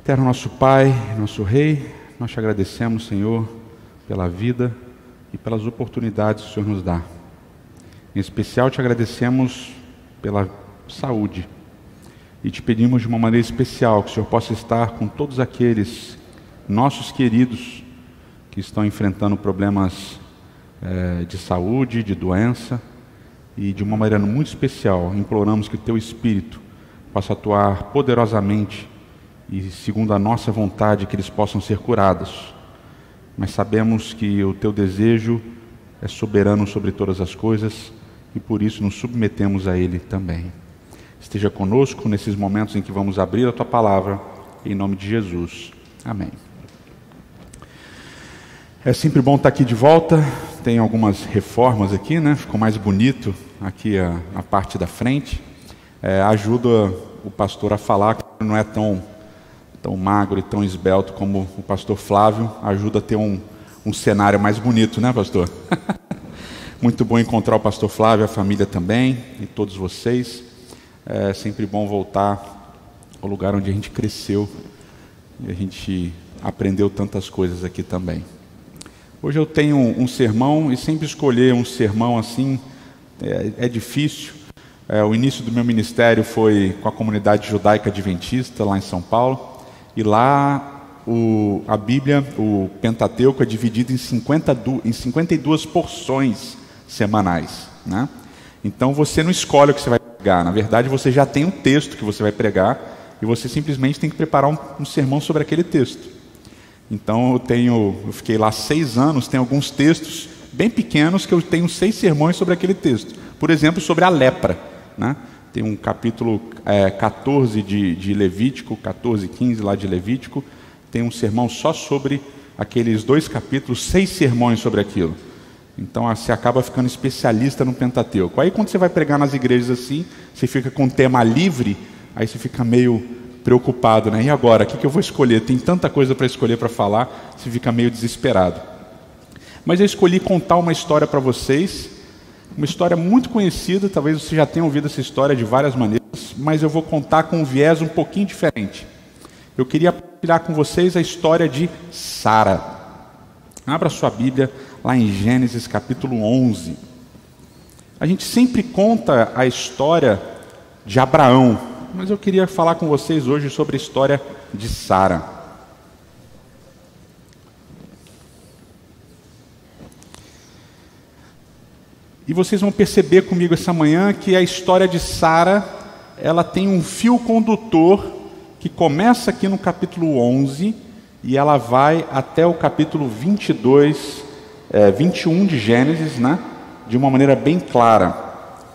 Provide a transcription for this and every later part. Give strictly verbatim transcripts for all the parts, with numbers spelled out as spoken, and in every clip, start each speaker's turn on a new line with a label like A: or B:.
A: Eterno nosso Pai, nosso Rei, nós te agradecemos, Senhor, pela vida e pelas oportunidades que o Senhor nos dá. Em especial te agradecemos pela saúde e te pedimos de uma maneira especial que o Senhor possa estar com todos aqueles nossos queridos que estão enfrentando problemas é, de saúde, de doença, e de uma maneira muito especial imploramos que o Teu Espírito possa atuar poderosamente e segundo a nossa vontade que eles possam ser curados. Mas sabemos que o Teu desejo é soberano sobre todas as coisas e por isso nos submetemos a Ele também. Esteja conosco nesses momentos em que vamos abrir a Tua Palavra, em nome de Jesus. Amém. É sempre bom estar aqui de volta. Tem algumas reformas aqui, né? Ficou mais bonito aqui a, a parte da frente. É, ajuda o pastor a falar que não é tão, tão magro e tão esbelto como o pastor Flávio. Ajuda a ter um, um cenário mais bonito, né, pastor? Muito bom encontrar o pastor Flávio, a família também, e todos vocês. É sempre bom voltar ao lugar onde a gente cresceu e a gente aprendeu tantas coisas aqui também. Hoje eu tenho um sermão, e sempre escolher um sermão assim é, é difícil. É, o início do meu ministério foi com a comunidade judaica adventista lá em São Paulo, e lá o, a Bíblia, o Pentateuco, é dividido em, cinquenta, em cinquenta e duas porções semanais, né? Então você não escolhe o que você vai pregar, na verdade você já tem um texto que você vai pregar, e você simplesmente tem que preparar um, um sermão sobre aquele texto. Então eu tenho, eu fiquei lá seis anos, tem alguns textos bem pequenos que eu tenho seis sermões sobre aquele texto. Por exemplo, sobre a lepra, né? Tem um capítulo é, catorze de, de Levítico, catorze, quinze lá de Levítico, tem um sermão só sobre aqueles dois capítulos, seis sermões sobre aquilo. Então você acaba ficando especialista no Pentateuco. Aí quando você vai pregar nas igrejas assim, você fica com tema livre, aí você fica meio preocupado, né? E agora, o que, que eu vou escolher? Tem tanta coisa para escolher para falar, você fica meio desesperado. Mas eu escolhi contar uma história para vocês, uma história muito conhecida, talvez você já tenha ouvido essa história de várias maneiras, mas eu vou contar com um viés um pouquinho diferente. Eu queria compartilhar com vocês a história de Sara. Abra sua Bíblia lá em Gênesis capítulo onze. A gente sempre conta a história de Abraão, mas eu queria falar com vocês hoje sobre a história de Sara. E vocês vão perceber comigo essa manhã que a história de Sara, ela tem um fio condutor que começa aqui no capítulo onze e ela vai até o capítulo vinte e dois, é, vinte e um de Gênesis, né? De uma maneira bem clara.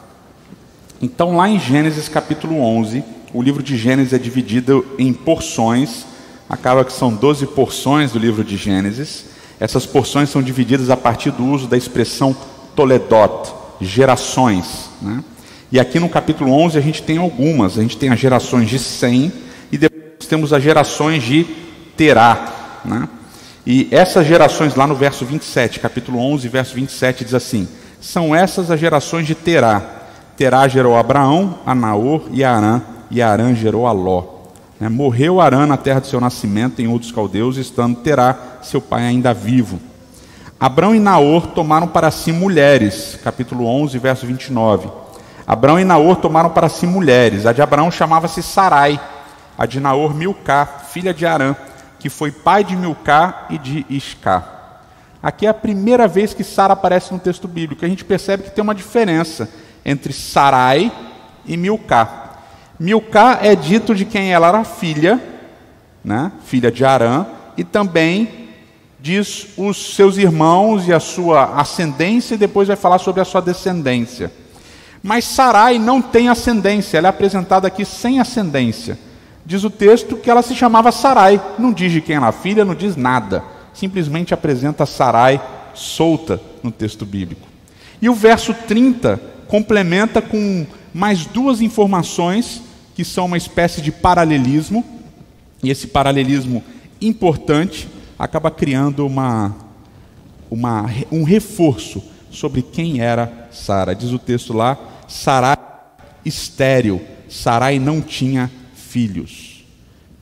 A: Então, lá em Gênesis capítulo onze, o livro de Gênesis é dividido em porções, acaba que são doze porções do livro de Gênesis. Essas porções são divididas a partir do uso da expressão Toledot, gerações, né? E aqui no capítulo onze a gente tem algumas, a gente tem as gerações de Sem e depois temos as gerações de Terá, né? E essas gerações lá no verso vinte e sete, capítulo onze, verso vinte e sete diz assim: são essas as gerações de Terá. Terá gerou Abraão, a Naor e a Arã, e Arã gerou a Ló. Né? Morreu Arã na terra de seu nascimento, em Ur dos Caldeus, estando Terá, seu pai, ainda vivo. Abrão e Naor tomaram para si mulheres, capítulo onze, verso vinte e nove. Abrão e Naor tomaram para si mulheres. A de Abraão chamava-se Sarai, a de Naor Milcá, filha de Arã, que foi pai de Milcá e de Iscá. Aqui é a primeira vez que Sara aparece no texto bíblico. A gente percebe que tem uma diferença entre Sarai e Milcá. Milcá é dito de quem ela era filha, né? Filha de Arã, e também diz os seus irmãos e a sua ascendência, e depois vai falar sobre a sua descendência. Mas Sarai não tem ascendência, ela é apresentada aqui sem ascendência. Diz o texto que ela se chamava Sarai, não diz de quem era a filha, não diz nada, simplesmente apresenta Sarai solta no texto bíblico. E o verso trinta complementa com mais duas informações que são uma espécie de paralelismo, e esse paralelismo importante acaba criando uma, uma, um reforço sobre quem era Sara. Diz o texto lá: Sarai estéril, Sarai não tinha filhos.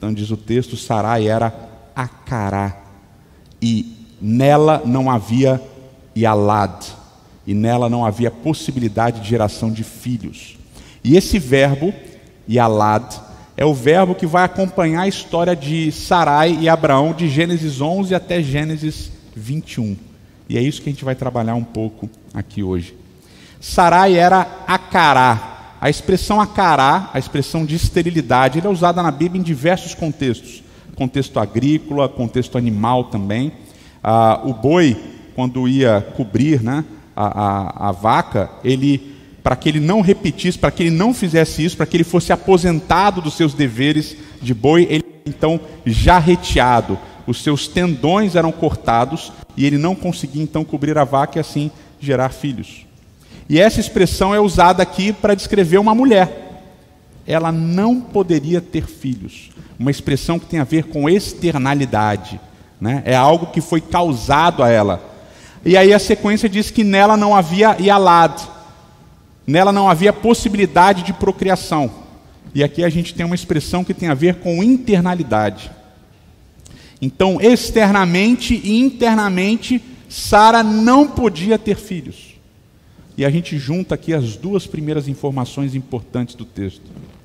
A: Então diz o texto, Sarai era Acará, e nela não havia Yalad, e nela não havia possibilidade de geração de filhos. E esse verbo, Yalad, é o verbo que vai acompanhar a história de Sarai e Abraão de Gênesis onze até Gênesis vinte e um. E é isso que a gente vai trabalhar um pouco aqui hoje. Sarai era Acará. A expressão Acará, a expressão de esterilidade, ela é usada na Bíblia em diversos contextos. Contexto agrícola, contexto animal também. Ah, o boi, quando ia cobrir, né, a, a, a vaca, ele, para que ele não repetisse, para que ele não fizesse isso, para que ele fosse aposentado dos seus deveres de boi, ele então já reteado. Os seus tendões eram cortados e ele não conseguia então cobrir a vaca e assim gerar filhos. E essa expressão é usada aqui para descrever uma mulher. Ela não poderia ter filhos. Uma expressão que tem a ver com externalidade, né? É algo que foi causado a ela. E aí a sequência diz que nela não havia Yalad. Nela não havia possibilidade de procriação. E aqui a gente tem uma expressão que tem a ver com internalidade. Então, externamente e internamente, Sara não podia ter filhos. E a gente junta aqui as duas primeiras informações importantes do texto.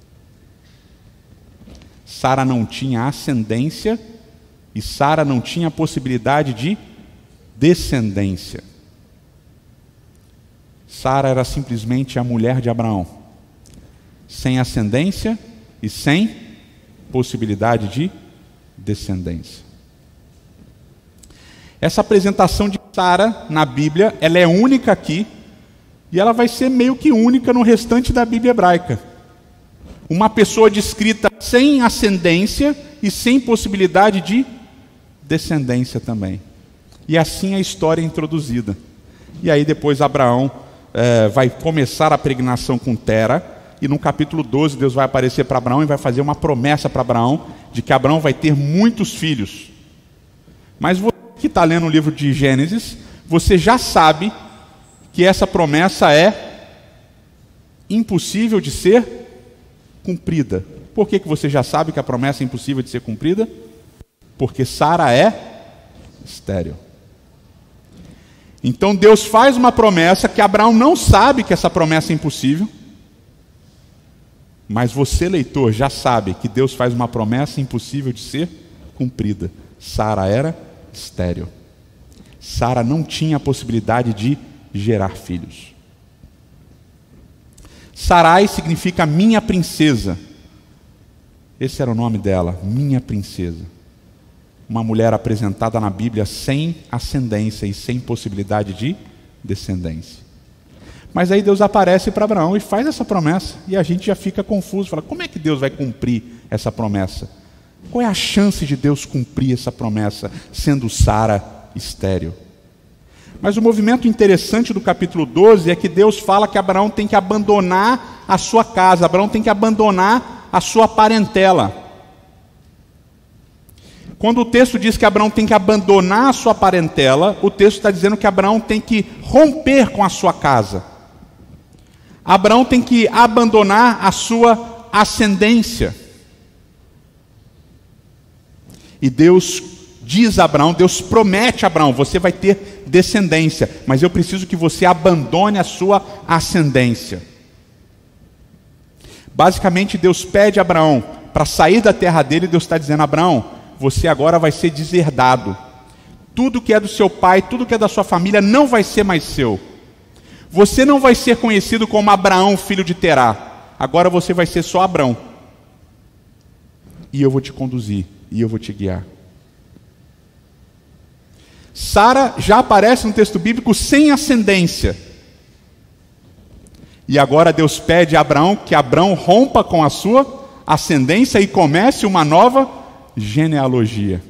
A: Sara não tinha ascendência e Sara não tinha possibilidade de descendência. Sara era simplesmente a mulher de Abraão, sem ascendência e sem possibilidade de descendência. Essa apresentação de Sara na Bíblia, ela é única aqui, e ela vai ser meio que única no restante da Bíblia hebraica. Uma pessoa descrita sem ascendência e sem possibilidade de descendência também. E assim a história é introduzida. E aí depois Abraão eh, vai começar a pregnação com Tera, e no capítulo doze Deus vai aparecer para Abraão e vai fazer uma promessa para Abraão, de que Abraão vai ter muitos filhos. Mas você que está lendo o livro de Gênesis, você já sabe que essa promessa é impossível de ser cumprida. Por que que você já sabe que a promessa é impossível de ser cumprida? Porque Sara é estéril. Então Deus faz uma promessa que Abraão não sabe que essa promessa é impossível, mas você, leitor, já sabe que Deus faz uma promessa impossível de ser cumprida. Sara era estéril. Sara não tinha a possibilidade de gerar filhos. Sarai significa minha princesa. Esse era o nome dela, minha princesa. Uma mulher apresentada na Bíblia sem ascendência e sem possibilidade de descendência. Mas aí Deus aparece para Abraão e faz essa promessa, e a gente já fica confuso, fala, como é que Deus vai cumprir essa promessa? Qual é a chance de Deus cumprir essa promessa, sendo Sara estéril? Mas o movimento interessante do capítulo doze é que Deus fala que Abraão tem que abandonar a sua casa, Abraão tem que abandonar a sua parentela. Quando o texto diz que Abraão tem que abandonar a sua parentela, o texto está dizendo que Abraão tem que romper com a sua casa. Abraão tem que abandonar a sua ascendência. E Deus diz a Abraão, Deus promete a Abraão, você vai ter descendência, mas eu preciso que você abandone a sua ascendência. Basicamente Deus pede a Abraão para sair da terra dele, e Deus está dizendo, Abraão, você agora vai ser deserdado. Tudo que é do seu pai, tudo que é da sua família não vai ser mais seu. Você não vai ser conhecido como Abraão, filho de Terá. Agora você vai ser só Abrão. E eu vou te conduzir, e eu vou te guiar. Sara já aparece no texto bíblico sem ascendência. E agora Deus pede a Abraão que Abraão rompa com a sua ascendência e comece uma nova genealogia.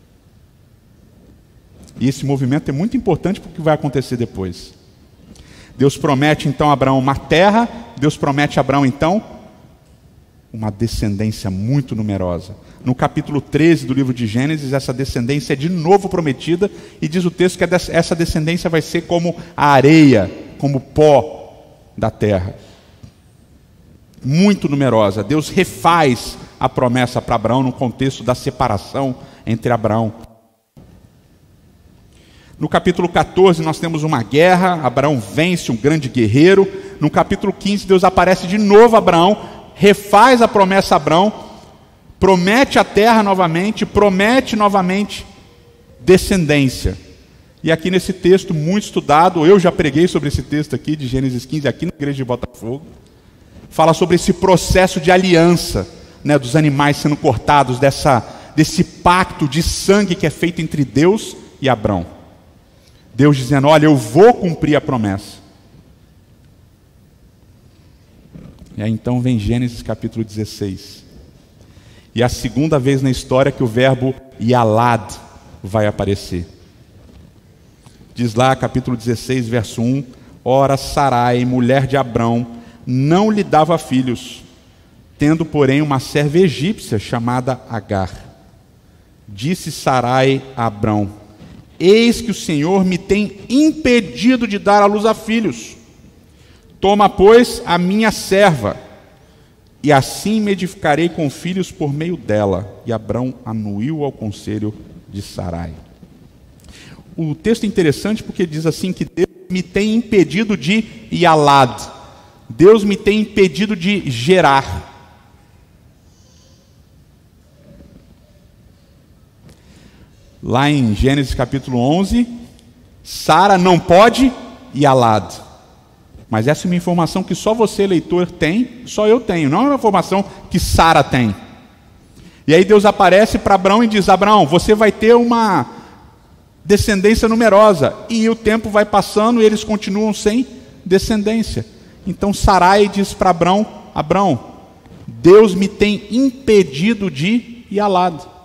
A: E esse movimento é muito importante para o que vai acontecer depois. Deus promete então a Abraão uma terra, Deus promete a Abraão então uma descendência muito numerosa. No capítulo treze do livro de Gênesis, essa descendência é de novo prometida, e diz o texto que essa descendência vai ser como a areia, como o pó da terra. Muito numerosa. Deus refaz a promessa para Abraão no contexto da separação entre Abraão. No capítulo quatorze nós temos uma guerra, Abraão vence um grande guerreiro. No capítulo quinze Deus aparece de novo a Abraão, refaz a promessa a Abraão, promete a terra novamente, promete novamente descendência. E aqui nesse texto muito estudado, eu já preguei sobre esse texto aqui de Gênesis quinze, aqui na igreja de Botafogo, fala sobre esse processo de aliança, né, dos animais sendo cortados, dessa, desse pacto de sangue que é feito entre Deus e Abraão. Deus dizendo, olha, eu vou cumprir a promessa. E aí então vem Gênesis capítulo dezesseis. E é a segunda vez na história que o verbo Yalad vai aparecer. Diz lá, capítulo dezesseis, verso um, ora Sarai, mulher de Abrão, não lhe dava filhos, tendo porém uma serva egípcia chamada Agar. Disse Sarai a Abrão, eis que o Senhor me tem impedido de dar à luz a filhos. Toma, pois, a minha serva, e assim me edificarei com filhos por meio dela. E Abrão anuiu ao conselho de Sarai. O texto é interessante porque diz assim que Deus me tem impedido de Yalad. Deus me tem impedido de gerar. Lá em Gênesis capítulo onze, Sara não pode Yalad. Mas essa é uma informação que só você, leitor, tem, só eu tenho. Não é uma informação que Sara tem. E aí Deus aparece para Abraão e diz, Abraão, você vai ter uma descendência numerosa. E o tempo vai passando e eles continuam sem descendência. Então Sarai diz para Abraão, Abraão, Deus me tem impedido de Yalad.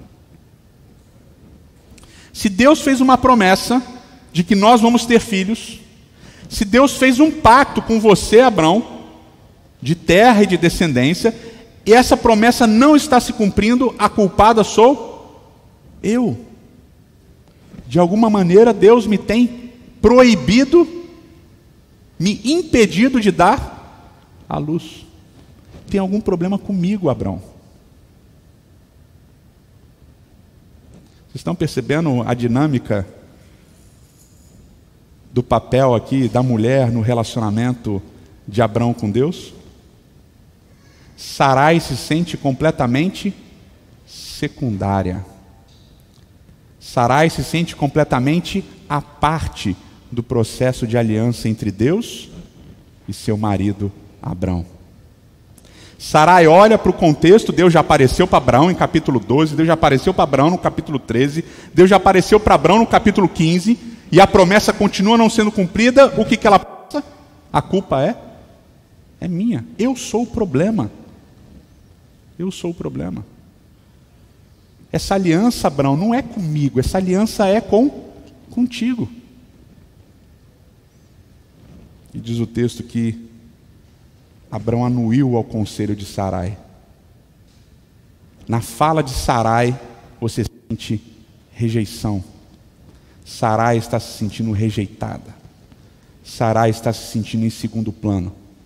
A: Se Deus fez uma promessa de que nós vamos ter filhos, se Deus fez um pacto com você, Abraão, de terra e de descendência, e essa promessa não está se cumprindo, a culpada sou eu. De alguma maneira Deus me tem proibido, me impedido de dar a luz. Tem algum problema comigo, Abraão? Vocês estão percebendo a dinâmica do papel aqui da mulher no relacionamento de Abraão com Deus? Sarai se sente completamente secundária. Sarai se sente completamente à parte do processo de aliança entre Deus e seu marido Abraão. Sarai olha para o contexto, Deus já apareceu para Abraão em capítulo doze, Deus já apareceu para Abraão no capítulo treze, Deus já apareceu para Abraão no capítulo quinze, e a promessa continua não sendo cumprida. O que, que ela pensa? A culpa é? É minha. Eu sou o problema. Eu sou o problema. Essa aliança, Abraão, não é comigo, essa aliança é com contigo. E diz o texto que Abraão anuiu ao conselho de Sarai. Na fala de Sarai, você sente rejeição. Sarai está se sentindo rejeitada. Sarai está se sentindo em segundo plano.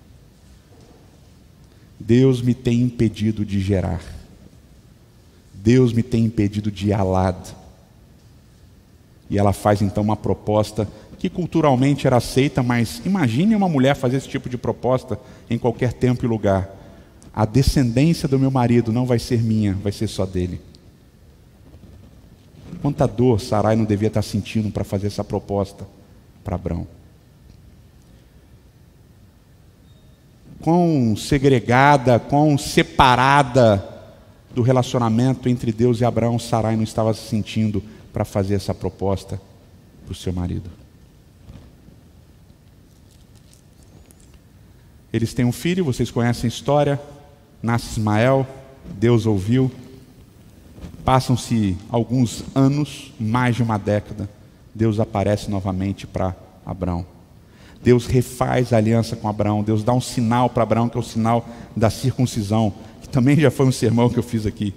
A: Deus me tem impedido de gerar. Deus me tem impedido de Yalad. E ela faz então uma proposta que culturalmente era aceita, mas imagine uma mulher fazer esse tipo de proposta em qualquer tempo e lugar. A descendência do meu marido não vai ser minha, vai ser só dele. Quanta dor Sarai não devia estar sentindo para fazer essa proposta para Abraão. Quão segregada, quão separada do relacionamento entre Deus e Abraão, Sarai não estava se sentindo para fazer essa proposta para o seu marido. Eles têm um filho, vocês conhecem a história, nasce Ismael, Deus ouviu, passam-se alguns anos, mais de uma década, Deus aparece novamente para Abraão. Deus refaz a aliança com Abraão, Deus dá um sinal para Abraão, que é o sinal da circuncisão, que também já foi um sermão que eu fiz aqui.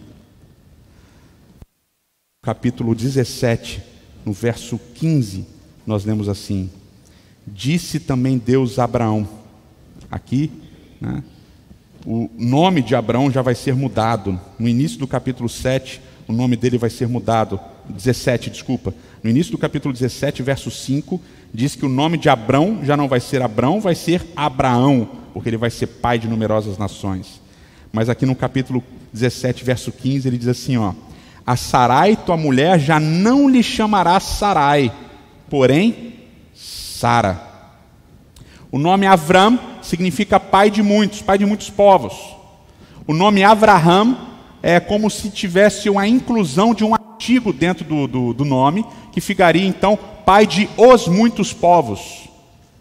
A: Capítulo dezessete, no verso quinze, nós lemos assim: disse também Deus a Abraão, aqui, né, o nome de Abrão já vai ser mudado. No início do capítulo sete, o nome dele vai ser mudado. dezessete, desculpa. No início do capítulo dezessete, verso cinco, diz que o nome de Abrão já não vai ser Abrão, vai ser Abraão, porque ele vai ser pai de numerosas nações. Mas aqui no capítulo dezessete, verso quinze, ele diz assim, ó: a Sarai, tua mulher, já não lhe chamará Sarai, porém Sara. O nome Avram significa pai de muitos, pai de muitos povos. O nome Avraham é como se tivesse uma inclusão de um artigo dentro do, do, do nome, que ficaria então pai de os muitos povos.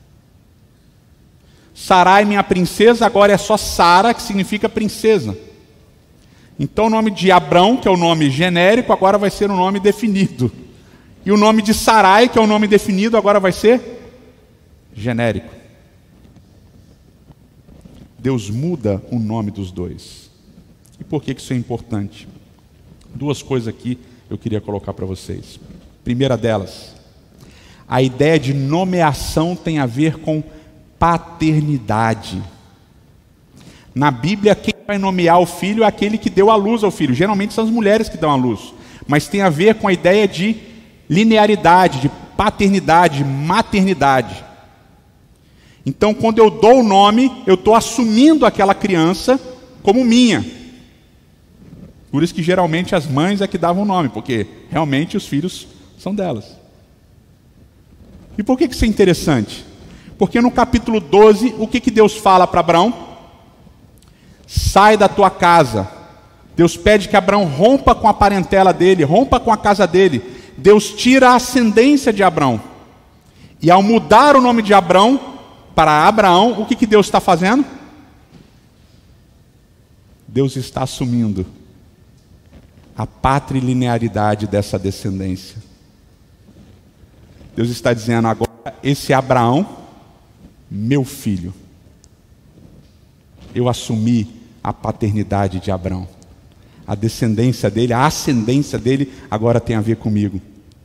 A: Sarai, minha princesa, agora é só Sara, que significa princesa. Então o nome de Abrão, que é o nome genérico, agora vai ser um nome definido. E o nome de Sarai, que é o nome definido, agora vai ser genérico. Deus muda o nome dos dois. E por que isso é importante? Duas coisas aqui eu queria colocar para vocês. Primeira delas, a ideia de nomeação tem a ver com paternidade. Na Bíblia, quem vai nomear o filho é aquele que deu à luz ao filho. Geralmente são as mulheres que dão à luz. Mas tem a ver com a ideia de linearidade, de paternidade, de maternidade. Então, quando eu dou o nome, eu estou assumindo aquela criança como minha. Por isso que geralmente as mães é que davam o nome, porque realmente os filhos são delas. E por que isso é interessante? Porque no capítulo doze, o que, que Deus fala para Abrão? Sai da tua casa. Deus pede que Abrão rompa com a parentela dele, rompa com a casa dele. Deus tira a ascendência de Abrão. E ao mudar o nome de Abrão para Abraão, o que, que Deus está fazendo? Deus está assumindo a patrilinearidade dessa descendência. Deus está dizendo agora, esse Abraão, meu filho. Eu assumi a paternidade de Abraão. A descendência dele, a ascendência dele, agora tem a ver comigo.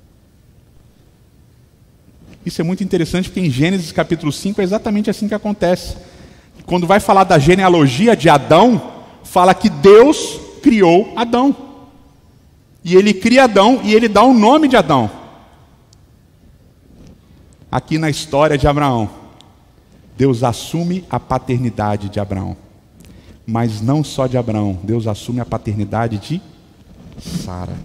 A: Isso é muito interessante, porque em Gênesis capítulo cinco é exatamente assim que acontece. Quando vai falar da genealogia de Adão, fala que Deus criou Adão. E ele cria Adão e ele dá o nome de Adão. Aqui na história de Abraão, Deus assume a paternidade de Abraão. Mas não só de Abraão, Deus assume a paternidade de Sara.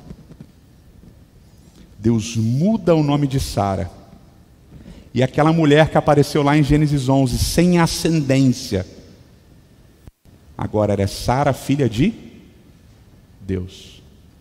A: Deus muda o nome de Sara. E aquela mulher que apareceu lá em Gênesis onze, sem ascendência, agora era Sara, filha de Deus.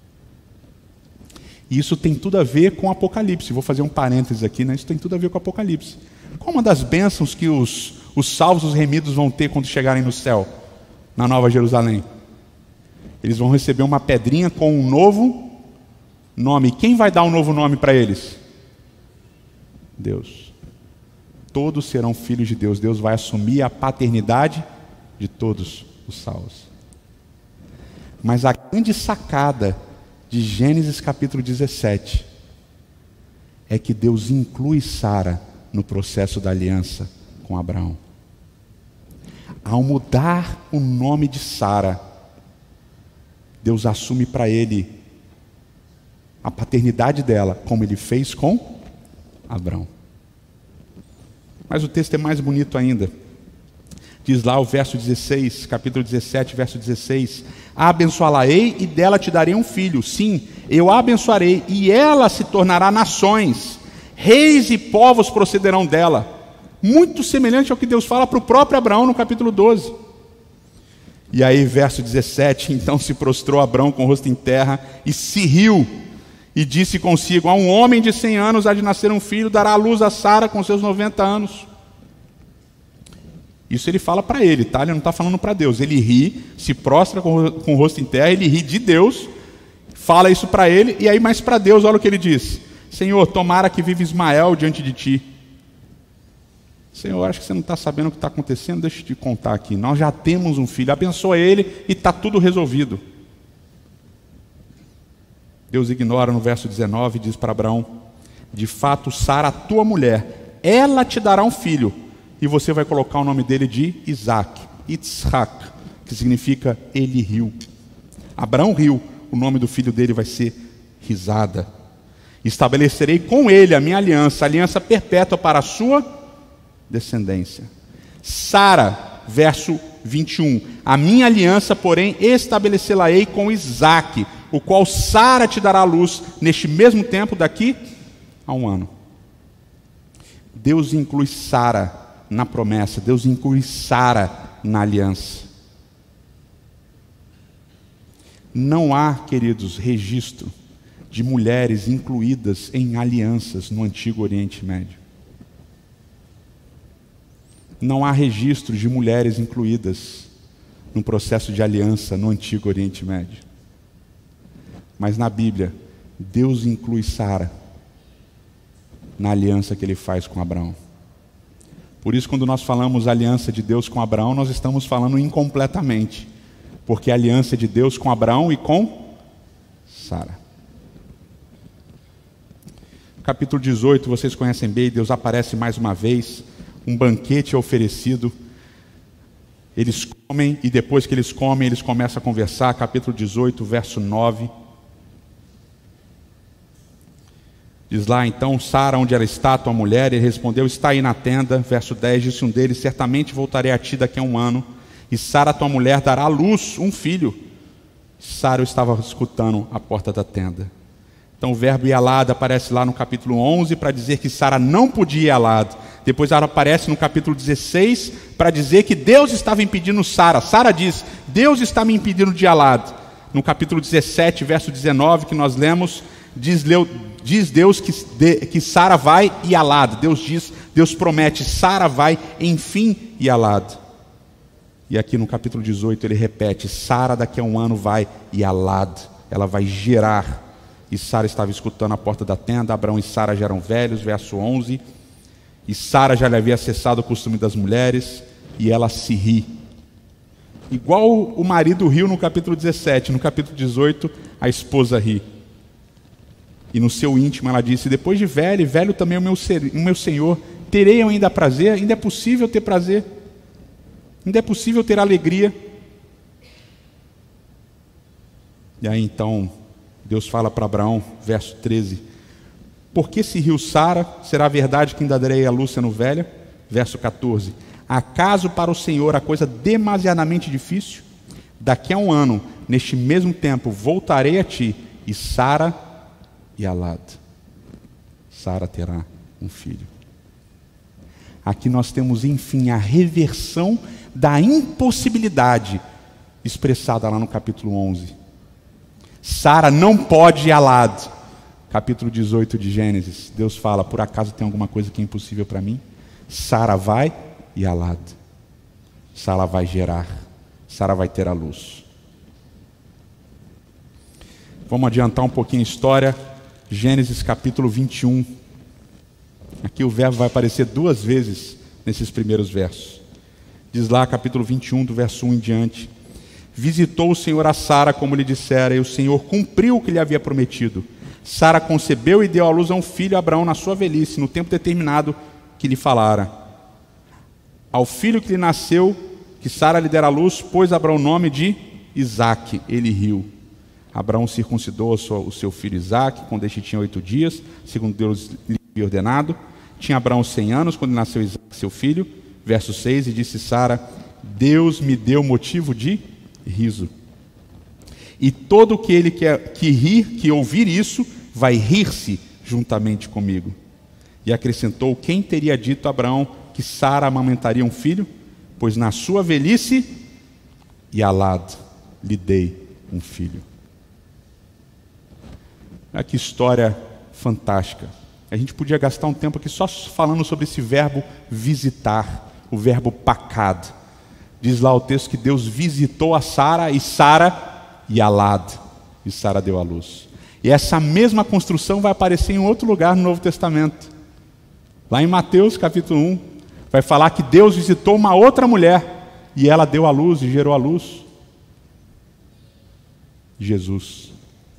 A: E isso tem tudo a ver com Apocalipse. Vou fazer um parênteses aqui, né? Isso tem tudo a ver com Apocalipse. Qual uma das bênçãos que os, os salvos, os remidos vão ter quando chegarem no céu, na Nova Jerusalém? Eles vão receber uma pedrinha com um novo nome. Quem vai dar um novo nome para eles? Deus. Todos serão filhos de Deus. Deus vai assumir a paternidade de todos os salvos. Mas a grande sacada de Gênesis capítulo dezessete é que Deus inclui Sara no processo da aliança com Abraão. Ao mudar o nome de Sara, Deus assume para ele a paternidade dela, como ele fez com Abraão. Mas o texto é mais bonito ainda. Diz lá o verso dezesseis, capítulo dezessete, verso dezesseis: abençoá-la-ei e dela te darei um filho. Sim, eu a abençoarei e ela se tornará nações, reis e povos procederão dela. Muito semelhante ao que Deus fala para o próprio Abraão no capítulo doze. E aí, verso dezessete: então se prostrou Abraão com o rosto em terra e se riu, e disse consigo: a um homem de cem anos há de nascer um filho, dará à luz a Sara com seus noventa anos. Isso ele fala para ele, tá? Ele não está falando para Deus. Ele ri, se prostra com, com o rosto em terra, ele ri de Deus, fala isso para ele, e aí mais para Deus, olha o que ele diz: Senhor, tomara que vive Ismael diante de ti. Senhor, acho que você não está sabendo o que está acontecendo, deixa eu te contar aqui. Nós já temos um filho, abençoa ele e está tudo resolvido. Deus ignora no verso dezenove e diz para Abraão: de fato, Sara, a tua mulher, ela te dará um filho, e você vai colocar o nome dele de Isaac, Itzhak, que significa ele riu. Abraão riu, o nome do filho dele vai ser risada. Estabelecerei com ele a minha aliança, aliança perpétua para a sua descendência. Sara, verso vinte e um, a minha aliança, porém, estabelecê-la-ei com Isaque, o qual Sara te dará à luz neste mesmo tempo daqui a um ano. Deus inclui Sara na promessa, Deus inclui Sara na aliança. Não há, queridos, registro de mulheres incluídas em alianças no Antigo Oriente Médio. Não há registro de mulheres incluídas no processo de aliança no Antigo Oriente Médio. Mas na Bíblia, Deus inclui Sara na aliança que ele faz com Abraão. Por isso, quando nós falamos aliança de Deus com Abraão, nós estamos falando incompletamente, porque a aliança de Deus com Abraão e com Sara. Capítulo dezoito, vocês conhecem bem, Deus aparece mais uma vez, um banquete é oferecido, eles comem, e depois que eles comem, eles começam a conversar. Capítulo dezoito, verso nove. Diz lá, então, Sara, onde ela está, tua mulher? Ele respondeu, está aí na tenda. Verso dez, disse um deles, certamente voltarei a ti daqui a um ano, e Sara, tua mulher, dará à luz um filho. Sara estava escutando a porta da tenda. Então o verbo Yalad aparece lá no capítulo onze para dizer que Sara não podia Yalad. Depois ela aparece no capítulo dezesseis para dizer que Deus estava impedindo Sara. Sara diz, Deus está me impedindo de Yalad. No capítulo dezessete, verso dezenove, que nós lemos, diz, diz Deus que, que Sara vai Yalad. Deus diz, Deus promete, Sara vai enfim Yalad. E aqui no capítulo dezoito ele repete, Sara daqui a um ano vai Yalad. Ela vai gerar. E Sara estava escutando a porta da tenda. Abraão e Sara já eram velhos, verso onze. E Sara já lhe havia cessado o costume das mulheres, e ela se ri. Igual o marido riu no capítulo dezessete, no capítulo dezoito, a esposa ri. E no seu íntimo ela disse, depois de velho, velho também o meu, ser, o meu Senhor, terei eu ainda prazer? Ainda é possível ter prazer? Ainda é possível ter alegria? E aí então Deus fala para Abraão, verso treze, por que se riu Sara? Será verdade que ainda darei a luz sendo velha? Verso quatorze, acaso para o Senhor a coisa demasiadamente difícil? Daqui a um ano, neste mesmo tempo, voltarei a ti, e Sara Yalad. Sara terá um filho. Aqui nós temos, enfim, a reversão da impossibilidade expressada lá no capítulo onze. Sara não pode Yalad. Capítulo dezoito de Gênesis, Deus fala, por acaso tem alguma coisa que é impossível para mim? Sara vai Yalad. Sara vai gerar. Sara vai ter a luz. Vamos adiantar um pouquinho a história. Gênesis capítulo vinte e um. Aqui o verbo vai aparecer duas vezes nesses primeiros versos. Diz lá, capítulo vinte e um, do verso um em diante. Visitou o Senhor a Sara, como lhe dissera, e o Senhor cumpriu o que lhe havia prometido. Sara concebeu e deu à luz a um filho, a Abraão, na sua velhice, no tempo determinado que lhe falara. Ao filho que lhe nasceu, que Sara lhe dera à luz, pôs Abraão o nome de Isaque. Ele riu. Abraão circuncidou o seu filho Isaque, quando este tinha oito dias, segundo Deus lhe havia ordenado. Tinha Abraão cem anos, quando nasceu Isaque, seu filho. Verso seis, e disse Sara, Deus me deu motivo de riso. E todo aquele que, é, que rir, que ouvir isso, vai rir-se juntamente comigo. E acrescentou, quem teria dito a Abraão que Sara amamentaria um filho? Pois na sua velhice, Yalad, lhe dei um filho. Olha que história fantástica. A gente podia gastar um tempo aqui só falando sobre esse verbo visitar, o verbo pakad. Diz lá o texto que Deus visitou a Sara e Sara Yalad, e Sara deu à luz. E essa mesma construção vai aparecer em outro lugar no Novo Testamento. Lá em Mateus capítulo um, vai falar que Deus visitou uma outra mulher e ela deu à luz e gerou à luz Jesus.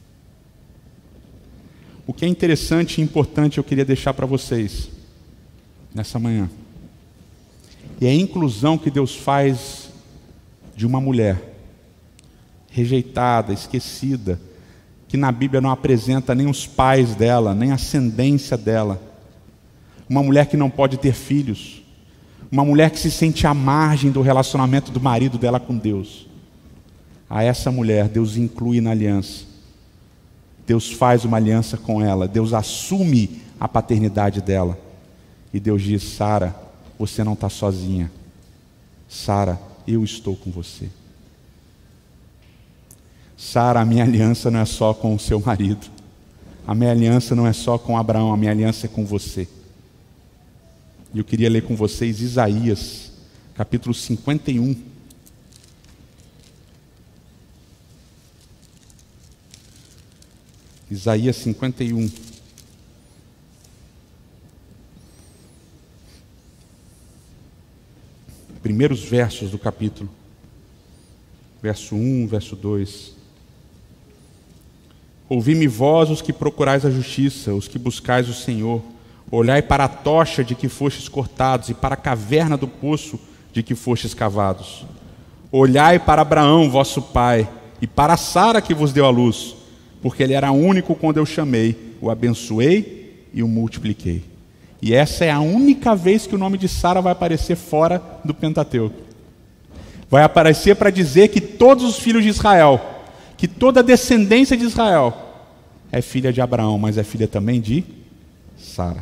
A: O que é interessante e importante eu queria deixar para vocês nessa manhã, e a inclusão que Deus faz de uma mulher rejeitada, esquecida, que na Bíblia não apresenta nem os pais dela, nem a ascendência dela. Uma mulher que não pode ter filhos. Uma mulher que se sente à margem do relacionamento do marido dela com Deus. A essa mulher, Deus inclui na aliança. Deus faz uma aliança com ela. Deus assume a paternidade dela. E Deus diz: Sara, você não está sozinha. Sara, eu estou com você. Sara, a minha aliança não é só com o seu marido. A minha aliança não é só com Abraão, a minha aliança é com você. E eu queria ler com vocês Isaías, capítulo cinquenta e um. Isaías cinquenta e um. Primeiros versos do capítulo. Verso um, verso dois. Ouvi-me vós, os que procurais a justiça, os que buscais o Senhor. Olhai para a tocha de que fostes cortados, e para a caverna do poço de que fostes cavados. Olhai para Abraão, vosso pai, e para Sara que vos deu a luz, porque ele era único quando eu chamei, o abençoei e o multipliquei. E essa é a única vez que o nome de Sara vai aparecer fora do Pentateuco. Vai aparecer para dizer que todos os filhos de Israel, que toda a descendência de Israel é filha de Abraão, mas é filha também de Sara.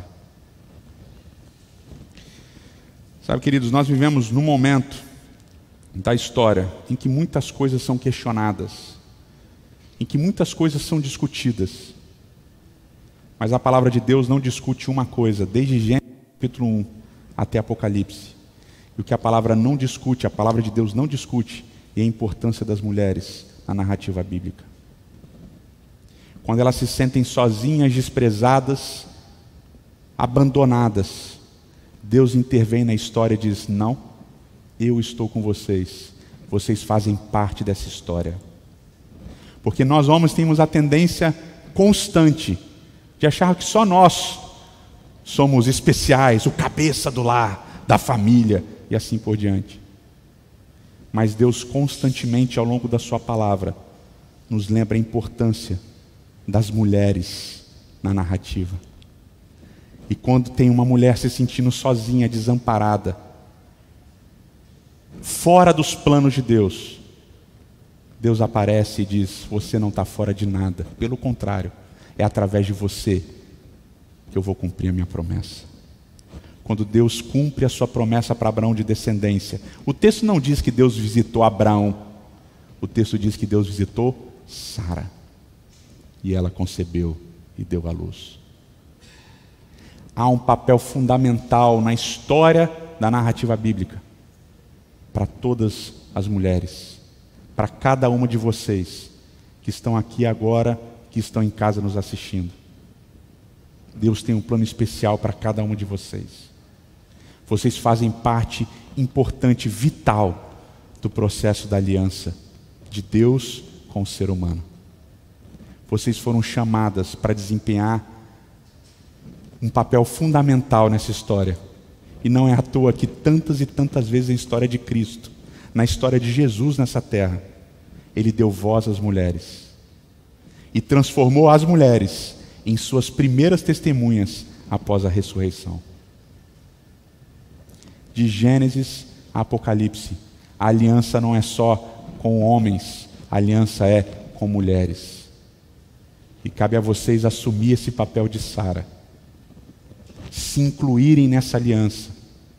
A: Sabe, queridos, nós vivemos num momento da história em que muitas coisas são questionadas, em que muitas coisas são discutidas. Mas a palavra de Deus não discute uma coisa, desde Gênesis capítulo um até Apocalipse. E o que a palavra não discute, a palavra de Deus não discute, é a importância das mulheres na narrativa bíblica. Quando elas se sentem sozinhas, desprezadas, abandonadas, Deus intervém na história e diz: não, eu estou com vocês, vocês fazem parte dessa história. Porque nós homens temos a tendência constante de achar que só nós somos especiais, o cabeça do lar, da família e assim por diante. Mas Deus constantemente, ao longo da sua palavra, nos lembra a importância das mulheres na narrativa. E quando tem uma mulher se sentindo sozinha, desamparada, fora dos planos de Deus, Deus aparece e diz: você não está fora de nada, pelo contrário, é através de você que eu vou cumprir a minha promessa. Quando Deus cumpre a sua promessa para Abraão de descendência, o texto não diz que Deus visitou Abraão, o texto diz que Deus visitou Sara, e ela concebeu e deu à luz. Há um papel fundamental na história da narrativa bíblica para todas as mulheres, para cada uma de vocês que estão aqui agora, que estão em casa nos assistindo. Deus tem um plano especial para cada uma de vocês. Vocês fazem parte importante, vital, do processo da aliança de Deus com o ser humano. Vocês foram chamadas para desempenhar um papel fundamental nessa história. E não é à toa que tantas e tantas vezes na história de Cristo, na história de Jesus nessa terra, Ele deu voz às mulheres e transformou as mulheres em suas primeiras testemunhas após a ressurreição. De Gênesis a Apocalipse, a aliança não é só com homens, a aliança é com mulheres. E cabe a vocês assumir esse papel de Sara, se incluírem nessa aliança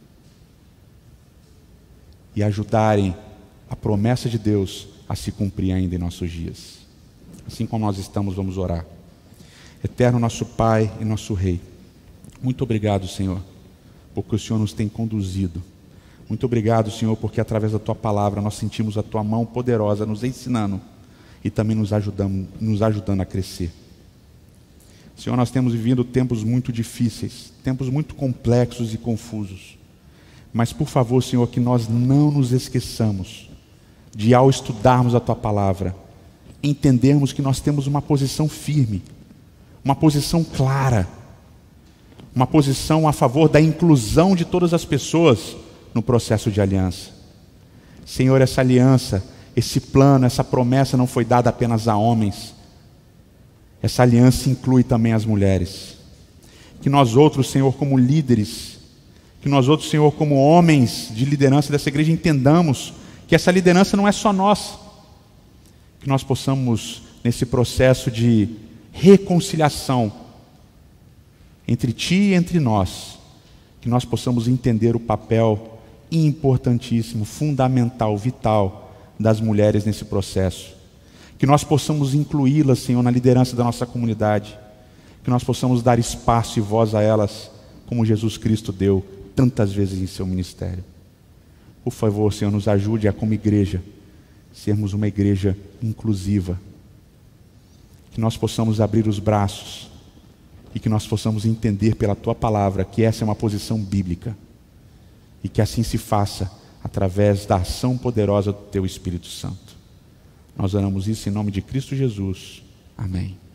A: e ajudarem a promessa de Deus a se cumprir ainda em nossos dias. Assim como nós estamos, vamos orar. Eterno nosso Pai e nosso Rei, muito obrigado, Senhor, porque o Senhor nos tem conduzido. Muito obrigado, Senhor, porque através da Tua palavra nós sentimos a Tua mão poderosa nos ensinando e também nos ajudando, nos ajudando a crescer. Senhor, nós temos vivido tempos muito difíceis, tempos muito complexos e confusos. Mas, por favor, Senhor, que nós não nos esqueçamos de, ao estudarmos a Tua palavra, entendermos que nós temos uma posição firme, uma posição clara, uma posição a favor da inclusão de todas as pessoas no processo de aliança. Senhor, essa aliança, esse plano, essa promessa não foi dada apenas a homens. Essa aliança inclui também as mulheres. Que nós outros, Senhor, como líderes, que nós outros, Senhor, como homens de liderança dessa igreja, entendamos que essa liderança não é só nossa. Que nós possamos, nesse processo de reconciliação entre Ti e entre nós, que nós possamos entender o papel importantíssimo, fundamental, vital das mulheres nesse processo. Que nós possamos incluí-las, Senhor, na liderança da nossa comunidade. Que nós possamos dar espaço e voz a elas, como Jesus Cristo deu tantas vezes em seu ministério. Por favor, Senhor, nos ajude a, como igreja, sermos uma igreja inclusiva. Que nós possamos abrir os braços e que nós possamos entender pela Tua palavra que essa é uma posição bíblica e que assim se faça através da ação poderosa do Teu Espírito Santo. Nós oramos isso em nome de Cristo Jesus. Amém.